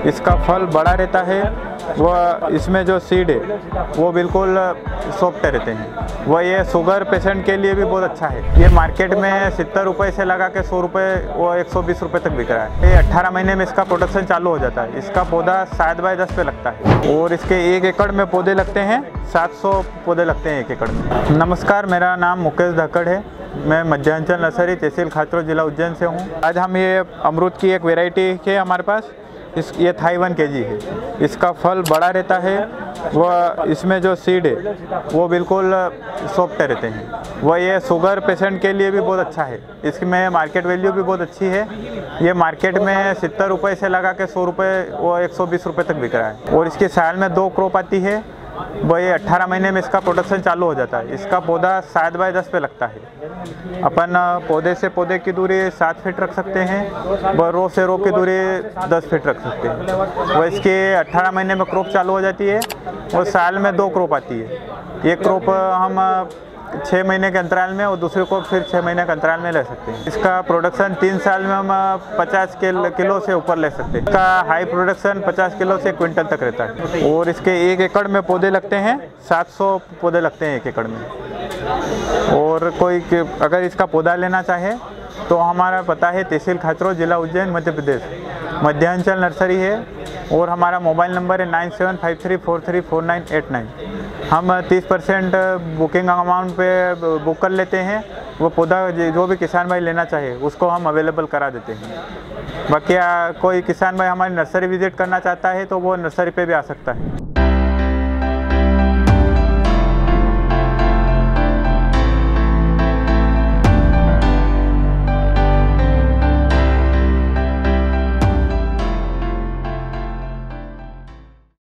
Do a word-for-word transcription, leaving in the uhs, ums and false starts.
इसका फल बड़ा रहता है, वह इसमें जो सीड है वो बिल्कुल सॉफ्ट रहते हैं। वह ये शुगर पेशेंट के लिए भी बहुत अच्छा है। ये मार्केट में सत्तर रुपये से लगा के सौ रुपये वो एक सौ बीस रुपये तक बिक रहा है। ये अट्ठारह महीने में इसका प्रोडक्शन चालू हो जाता है। इसका पौधा सात बाई दस पे लगता है और इसके एक एकड़ में पौधे लगते हैं, सात सौ पौधे लगते हैं एक एकड़ में। नमस्कार, मेरा नाम मुकेश धक्कड़ है। मैं मध्यांचल नर्सरी तहसील खाचरो जिला उज्जैन से हूँ। आज हम ये अमरूद की एक वैरायटी है हमारे पास, इस ये थाई वन के जी है। इसका फल बड़ा रहता है, वह इसमें जो सीड है वो बिल्कुल सॉफ्ट रहते हैं। वह ये शुगर पेशेंट के लिए भी बहुत अच्छा है। इसमें मार्केट वैल्यू भी बहुत अच्छी है। ये मार्केट में सत्तर रुपये से लगा के सौ रुपये वो एक सौ बीस रुपये तक बिक रहा है और इसकी साल में दो क्रॉप आती है। वह ये अट्ठारह महीने में इसका प्रोडक्शन चालू हो जाता है। इसका पौधा सात बाई दस पे लगता है। अपन पौधे से पौधे की दूरी सात फीट रख सकते हैं, व रो से रो की दूरी दस फीट रख सकते हैं। वह इसके अट्ठारह महीने में क्रॉप चालू हो जाती है और साल में दो क्रॉप आती है। एक क्रॉप हम छः महीने के अंतराल में और दूसरे को फिर छः महीने के अंतराल में ले सकते हैं। इसका प्रोडक्शन तीन साल में हम पचास किलो से ऊपर ले सकते हैं। इसका हाई प्रोडक्शन पचास किलो से क्विंटल तक रहता है और इसके एक एकड़ में पौधे लगते हैं, सात सौ पौधे लगते हैं एक एकड़ में। और कोई अगर इसका पौधा लेना चाहे तो हमारा पता है तहसील खाचरो जिला उज्जैन मध्य प्रदेश, मध्यांचल नर्सरी है और हमारा मोबाइल नंबर है nine seven five three four three four nine eight nine. हम तीस परसेंट बुकिंग अमाउंट पे बुक कर लेते हैं। वो पौधा जो भी किसान भाई लेना चाहे उसको हम अवेलेबल करा देते हैं। बाकी कोई किसान भाई हमारी नर्सरी विजिट करना चाहता है तो वो नर्सरी पे भी आ सकता है।